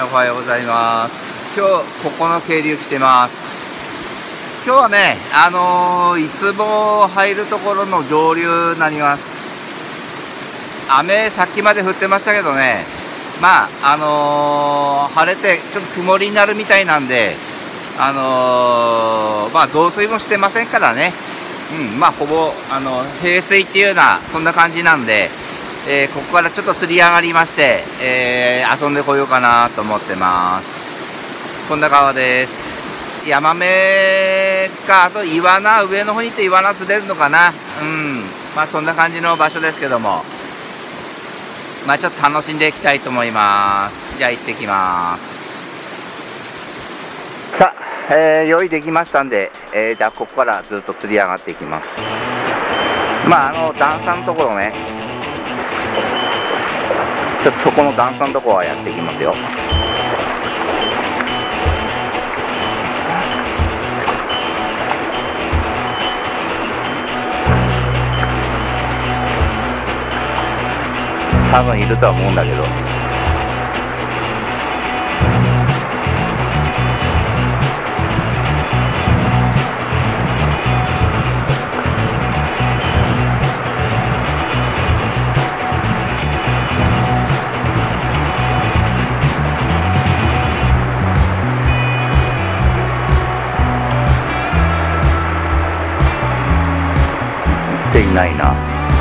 おはようございます。今日ここの渓流来てます。今日はね、いつも入るところの上流になります。雨さっきまで降ってましたけどね、まあ晴れてちょっと曇りになるみたいなんで、まあ増水もしてませんからね、まあほぼ平水っていうようなそんな感じなんで、ここからちょっと釣り上がりまして、遊んでこようかなと思ってます。こんな川です。ヤマメか、あとイワナ、上の方に行ってイワナ釣れるのかな。まあそんな感じの場所ですけども、まあちょっと楽しんでいきたいと思います。じゃあ行ってきます。さあ、用意できましたんで、じゃあここからずっと釣り上がっていきます。まあ段差のところね、ちょっとそこの段差のところはやっていきますよ。多分いるとは思うんだけど、いないな。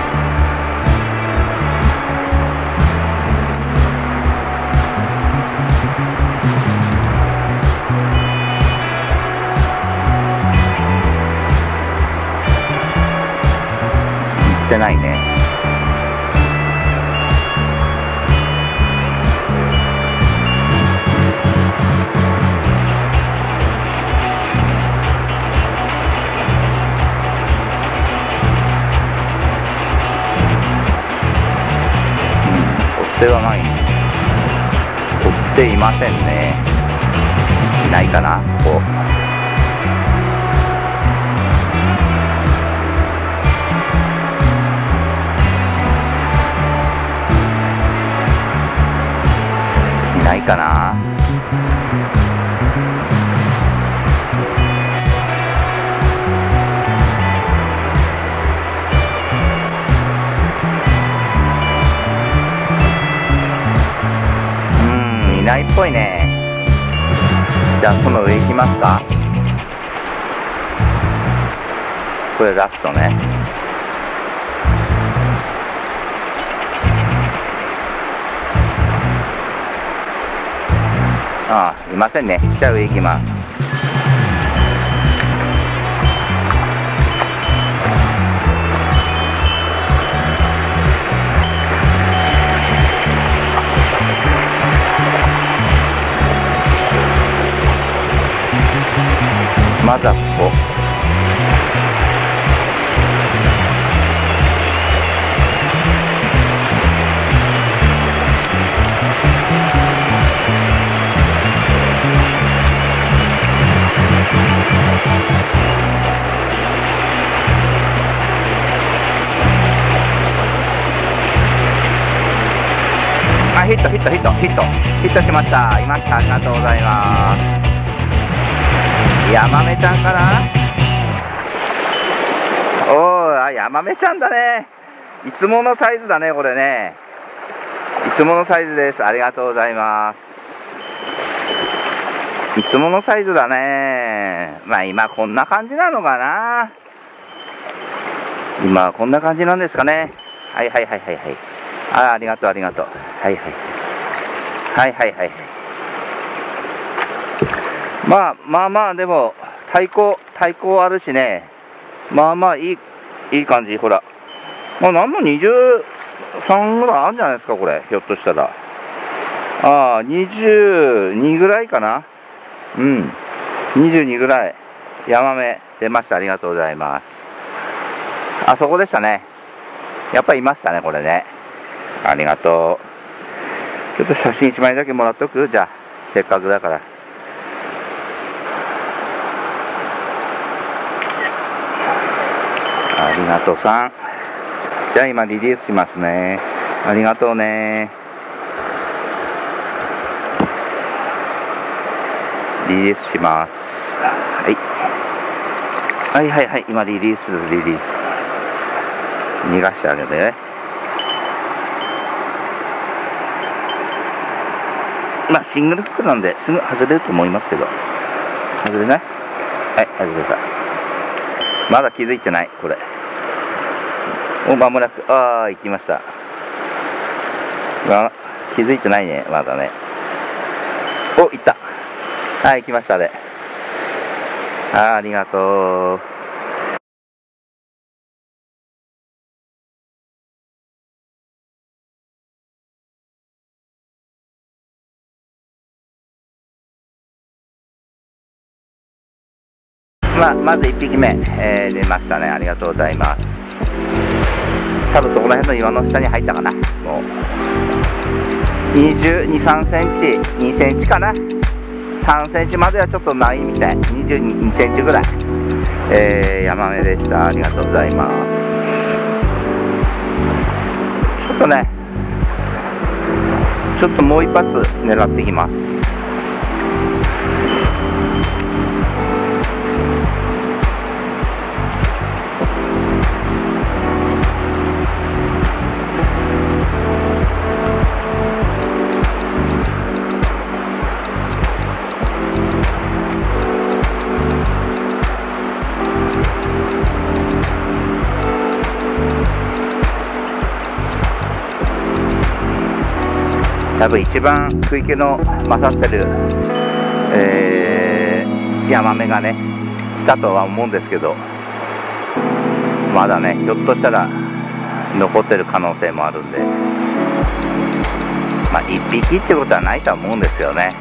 行ってないね。追っ手はない。追っていませんね。いないかな、ここ。いないかな。いないっぽいね。じゃあこの上行きますか。これラストね。ああ、いませんね。じゃあ上行きます。まずはここ。あ、ヒットしました。いました。ありがとうございます。ヤマメちゃんかな。おー、ヤマメちゃんだね。いつものサイズだね、これね。いつものサイズです。ありがとうございます。いつものサイズだね。まあ今こんな感じなのかな。今こんな感じなんですかね。はい。ありがとう。はい。まあでも太鼓あるしね。まあいい感じ。ほら、まあ何も23ぐらいあるんじゃないですか、これ。ひょっとしたら22ぐらいかな。22ぐらいヤマメ出ました。ありがとうございます。あそこでしたね。やっぱりいましたね、これね。ありがとう。ちょっと写真1枚だけもらっとく。じゃあせっかくだから。ありがとうさん。じゃあ今リリースしますね。ありがとうね。 リリースします。はいはいはいはい、今リリースです。リリース逃がしてあげてね。まあシングルフックなんですぐ外れると思いますけど。外れない？はい、外れた。まだ気づいてない、これ。お、間もなく、行きました。気づいてないね、まだね。お、行った。はい、来ましたね。ありがとう。まず1匹目、出ましたね。ありがとうございます。多分そこら辺の岩の下に入ったかな。もう22、3センチ、2センチかな。3センチまではちょっとないみたい。22センチぐらい。ヤマメでした。ありがとうございます。ちょっとね、ちょっともう一発狙ってきます。多分一番食い気の勝ってる、ヤマメがね来たとは思うんですけど、まだねひょっとしたら残ってる可能性もあるんで、まあ1匹ってことはないとは思うんですよね。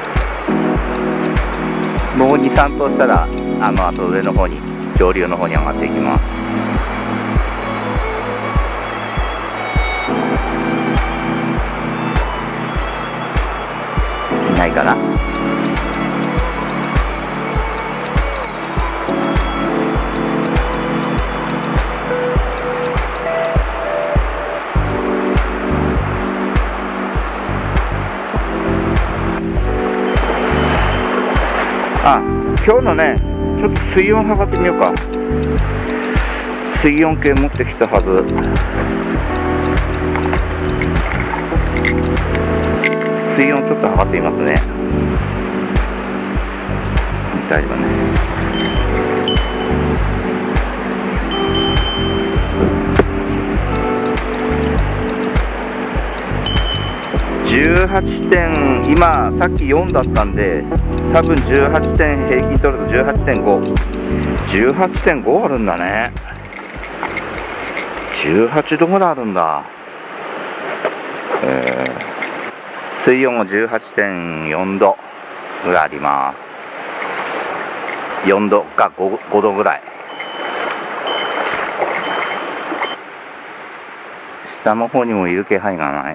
もう2、3頭したらあと上の方に上流の方に上がっていきます。いないかな。今日のねちょっと水温測ってみようか。水温計持ってきたはず。水温ちょっと測ってみますね。大丈夫ね。18点、今さっき4だったんで、多分18点平均取ると 18.5、18.5 あるんだね。18度ぐらいあるんだ。水温も 18.4 度ぐらいあります。4度か 5度ぐらい。下の方にもいる気配がない。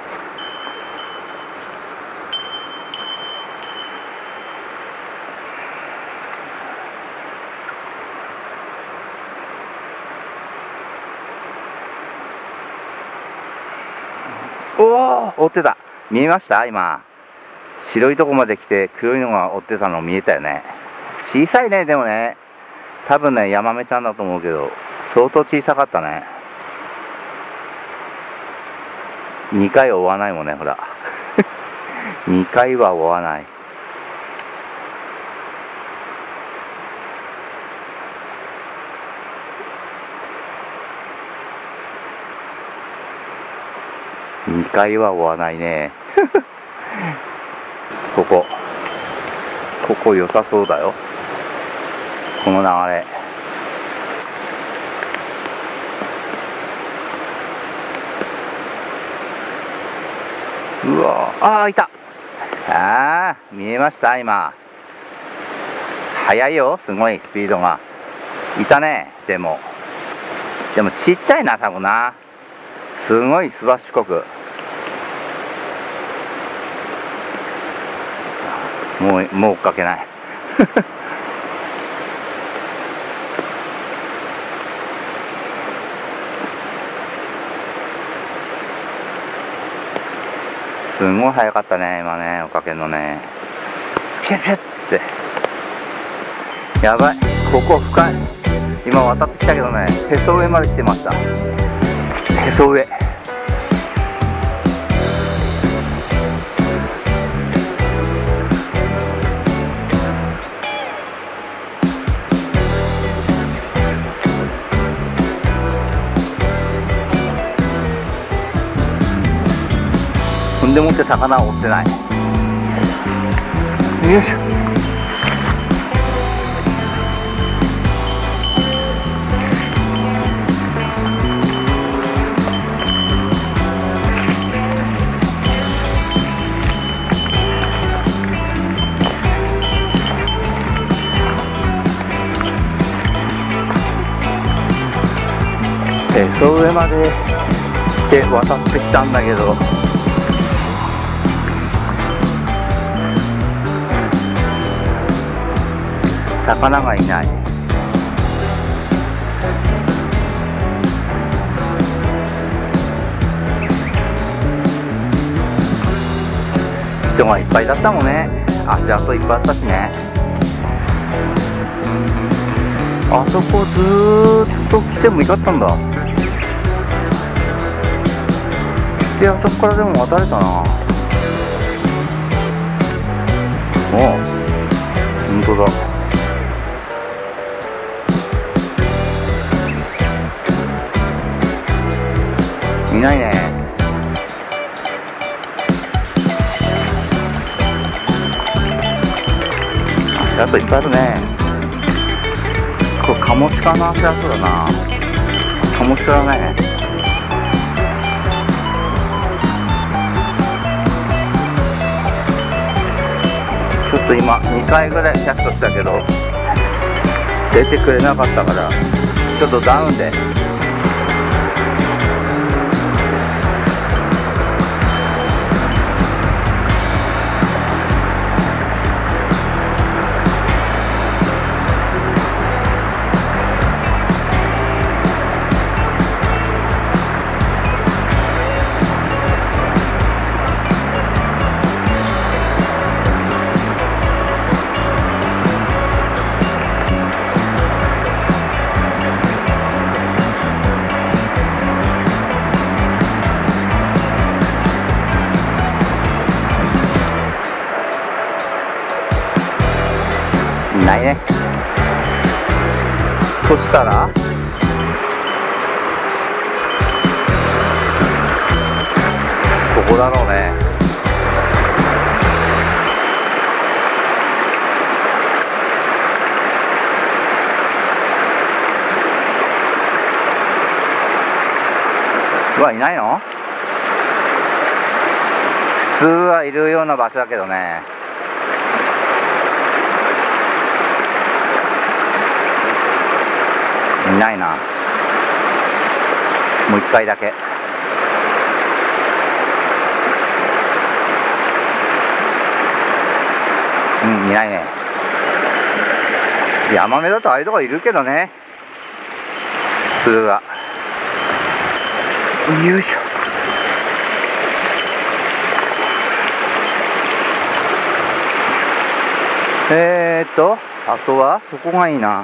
おお、追ってた。見えました？今白いとこまで来て黒いのが追ってたの見えたよね。小さいね。でもね、多分ねヤマメちゃんだと思うけど相当小さかったね。2回追わないもんね、ほら2回は追わない。2回は追わないねここ良さそうだよ、この流れ。うわ、いた。見えました？今速いよ、すごいスピードが。いたね。でもちっちゃいな、多分な。すごいすばしこく。もう追っかけないすごい速かったね、今ね、追っかけんのね。ピュッピュッやばい、ここ深い。今渡ってきたけどね、へそ上まで来てました。へそ上。踏んでもって魚を追ってない。よいしょ。へそ上まで来て渡ってきたんだけど、魚がいない。人がいっぱいだったもんね。足跡いっぱいあったしね。あそこずーっと来てもよかったんだ。で、あそこからでも渡れたな。おう、本当だ。いないね。足跡いっぱいあるね。これカモシカの足跡だな。カモシカだね。ちょっと今2回ぐらいキャストしたけど出てくれなかったから、ちょっとダウンで。いないね。そしたらここだろうね。うわ、いないの？普通はいるような場所だけどね。いないな。もう一回だけ。いないね。ヤマメだとああいうとこいるけどね、普通は。よいしょ。あとはそこがいいな。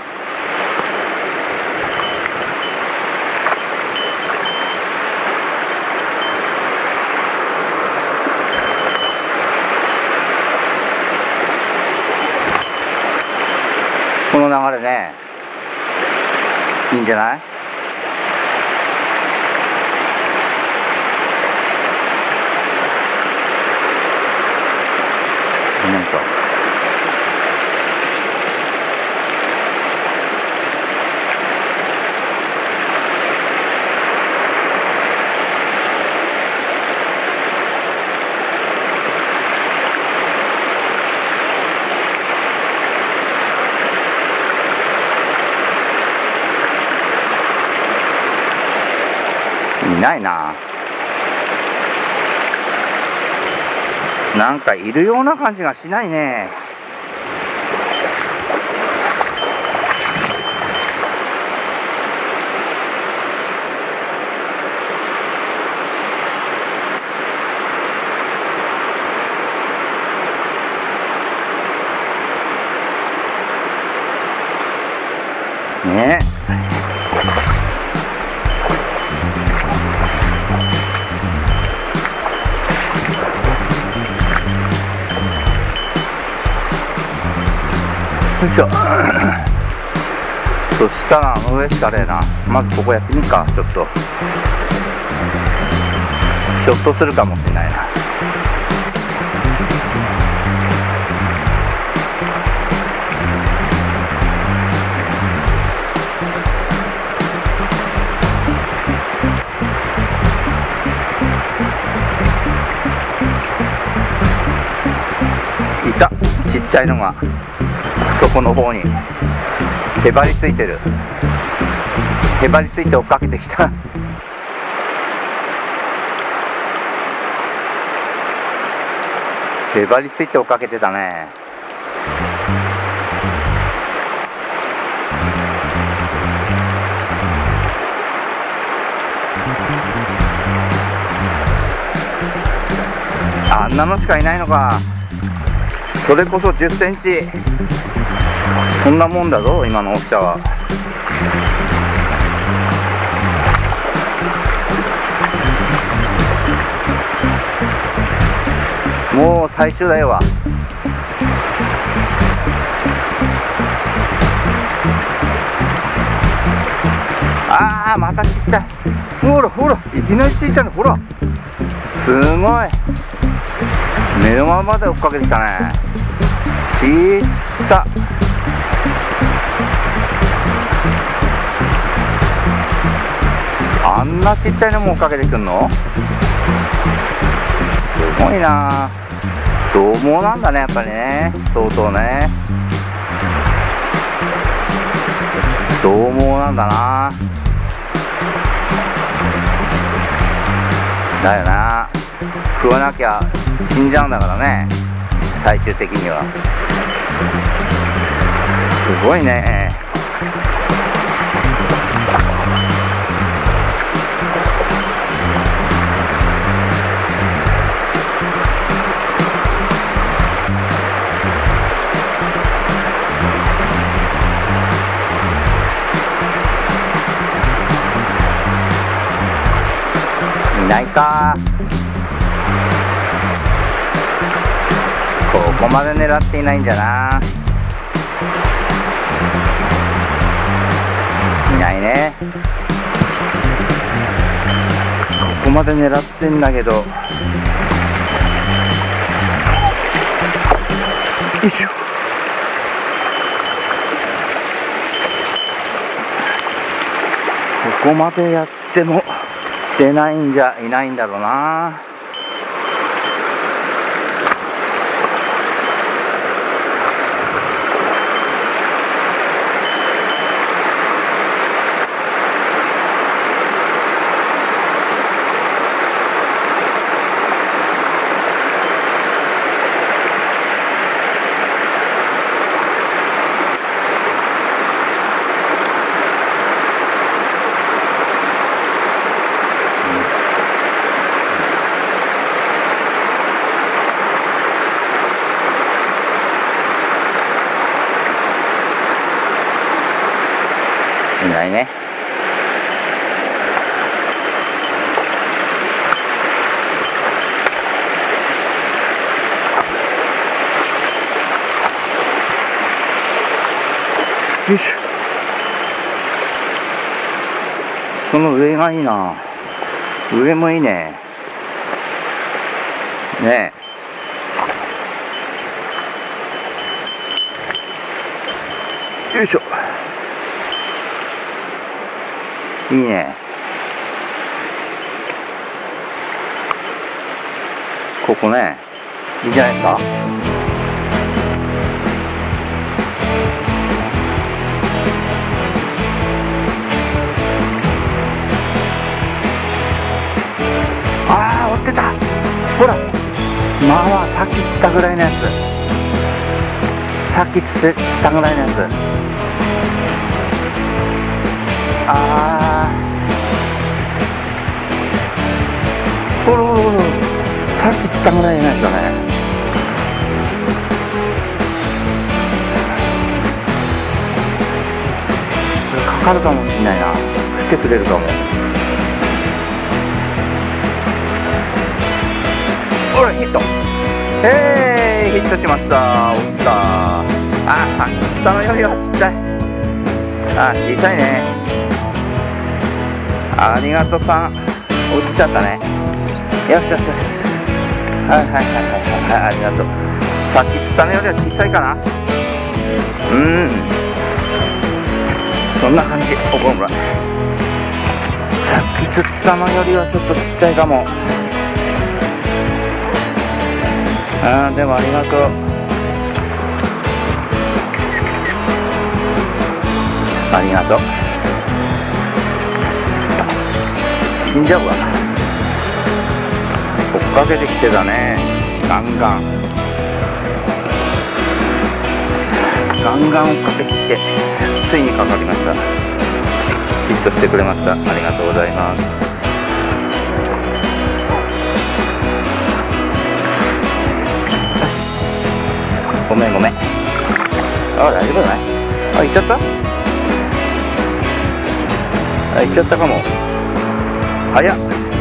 この流れね、いいんじゃない？なんかいないな。なんかいるような感じがしないね。 ね。よいしょ。そしたら上しかねえな。まずここやってみっか。ちょっとひょっとするかもしれないな。いた、ちっちゃいのがそこの方にへばりついてる。へばりついて追っかけてきた。へばりついて追っかけてたね。あんなのしかいないのか。それこそ10センチ、そんなもんだぞ今の大きさは。もう最終だよわ。ああ、またちっちゃい。ほらほら、いきなりちっちゃいの、ほら、すごい。目の前まで追っかけてきたね。小さ。あんなちっちゃいのも追っかけてくんの？すごいな。獰猛なんだね、やっぱりね。相当ね。獰猛なんだな。だよな。食わなきゃ死んじゃうんだからね、最終的には。すごいね。いないか。ここまで狙っていないんじゃな。いないね。ここまで狙ってんだけど。よいしょ。ここまでやっても出ないんじゃいないんだろうな。いないね。よいしょ。その上がいいな。上もいいね。ねえ。よいしょ。いいね。ここね、いいんじゃないですか。ああ、追ってた。ほら、まあさっき釣ったぐらいのやつ。さっき釣ったぐらいのやつ。ああ、ほらほらほら、さっき釣ったぐらいのやつだね。 かるかもしんないな。来てくれるかも。ほらヒット。ヒットしました。落ちた。さっき下のよりはちっちゃい。小さいね。ありがとさん。落ちちゃったね。よしよしよし。ありがとう。さっき下のよりは小さいかな。そんな感じ。ほらさっき釣ったのよりはちょっとちっちゃいかも。でもありがとう。ありがとう。死んじゃうわ。追っかけてきてたね。ガンガン追っかけてきて、ついにかかりました。ヒットしてくれました。ありがとうございます。よし、ごめん。大丈夫だね。行っちゃった？行っちゃったかも。早っ。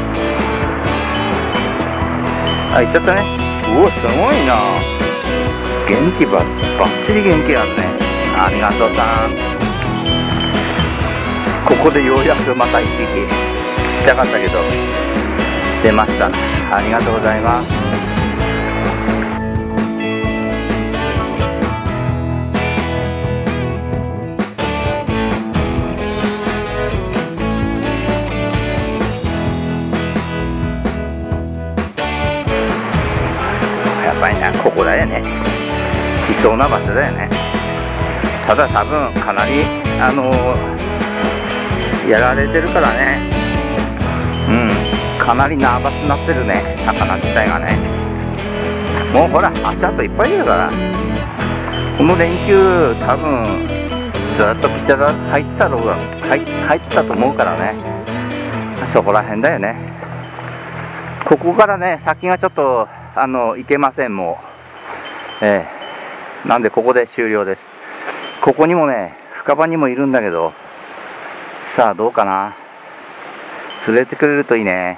行っちゃったね。うわ、すごいな。元気ばっちり元気あるね。ありがとうさん。ここでようやくまた1匹、ちっちゃかったけど出ましたね。ありがとうございます。やっぱりね、ここだよね。いそうな場所だよね。ただ多分かなりやられてるからね。かなりナーバスになってるね、魚自体がね。もうほら足跡いっぱいいるから、この連休多分ずっと北が入ったろうが入ったと思うからね。そこら辺だよね。ここからね先がちょっと行けません。もうなんでここで終了です。ここにもね深場にもいるんだけど、さあどうかな。釣れてくれるといいね。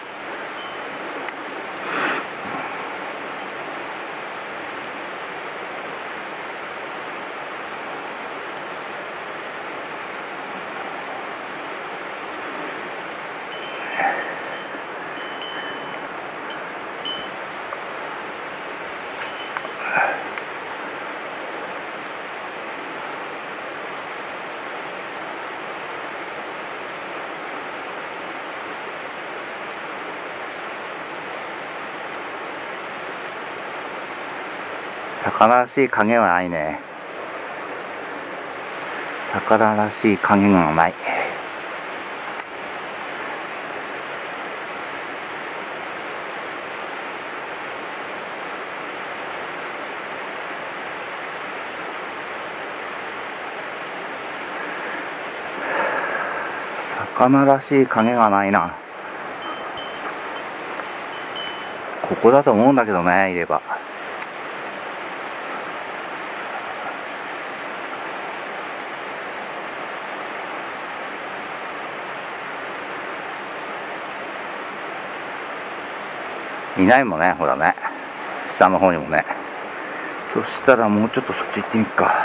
魚らしい影はないね。魚らしい影がない。魚らしい影がないな。ここだと思うんだけどね、いれば。いないもんね、ほらね。下の方にもね。そしたらもうちょっとそっち行ってみっか。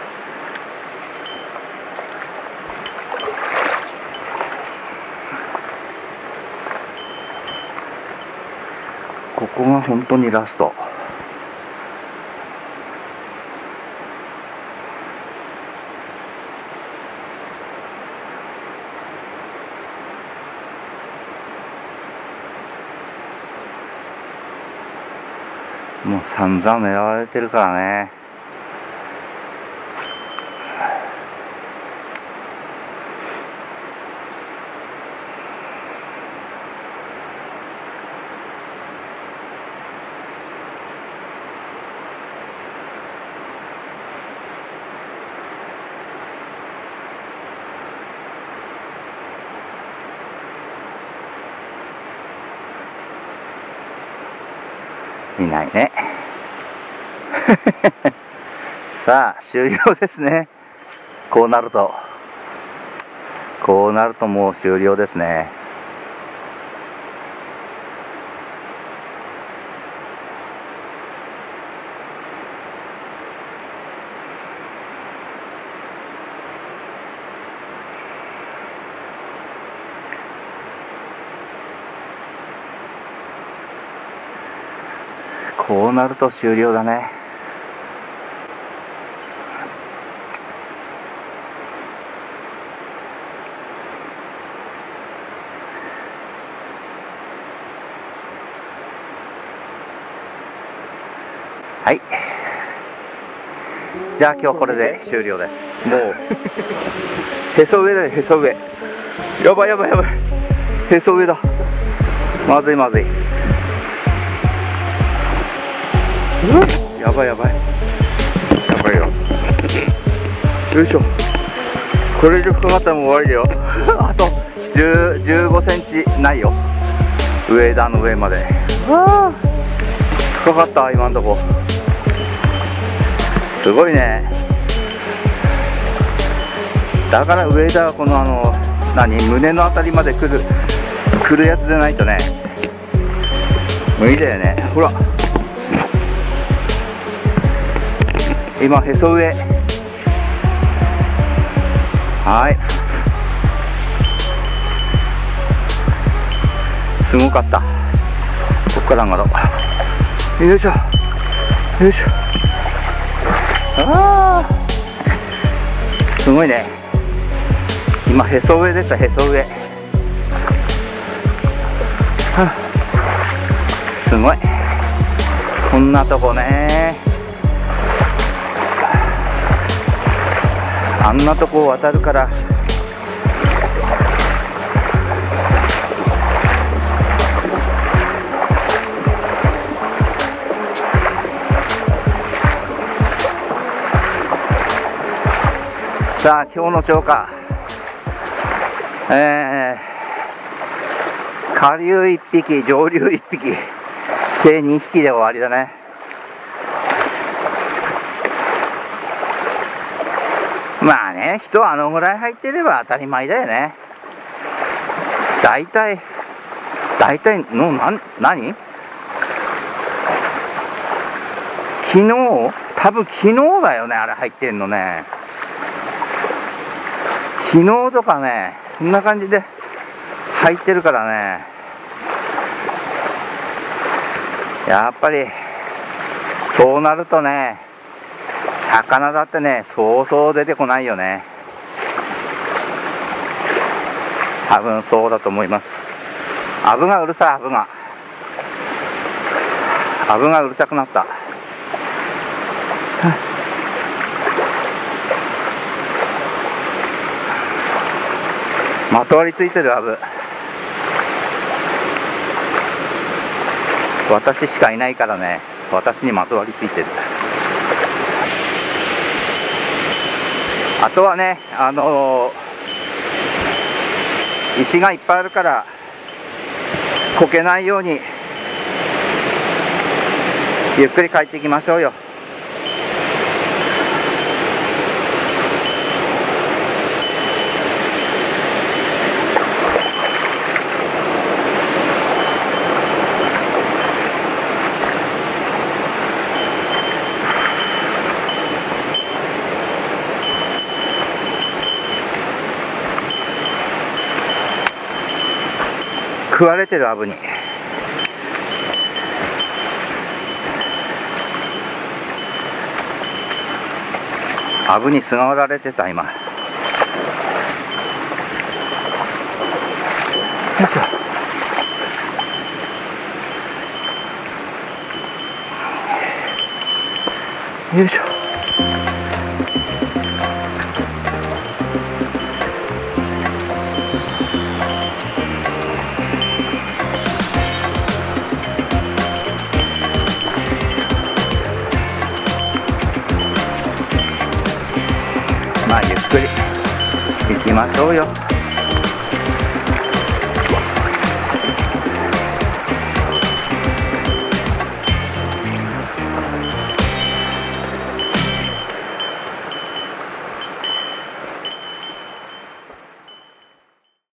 ここが本当にラスト。もう散々狙われてるからね。いないね。さあ終了ですね。こうなるとこうなるともう終了ですね。こうなると終了だね。はい。じゃあ今日これで終了です。もうへそ上だよ、へそ上。やばいやばいやばい。へそ上だ。まずいまずい。やばいやばい。やばいよ。よいしょ。これ以上かかったらもう終わりだよ。あと15センチないよ。上段の上まで。ああ。かかった今んとこ。すごいね。だから上田はこの胸のあたりまで来るやつでないとね無理だよね。ほら今へそ上。はい、すごかった。こっから上がろう。よいしょよいしょ。ああすごいね。今へそ上でした。へそ上、はあ、すごい。こんなとこね。あんなとこを渡るからさあ今日の釣果、下流1匹上流1匹計2匹で終わりだね。まあね、人あのぐらい入ってれば当たり前だよね。大体の何昨日多分昨日だよね、あれ入ってんのね。昨日とかね、そんな感じで入ってるからね。やっぱりそうなるとね、魚だってねそうそう出てこないよね。多分そうだと思います。アブがうるさい。アブがうるさくなった。まとわりついてるアブ。私しかいないからね、私にまとわりついてる。あとはね、石がいっぱいあるからこけないようにゆっくり帰っていきましょうよ。食われてるアブに。アブにすがられてた今。よいしょよいしょ。まあゆっくり行きましょうよ。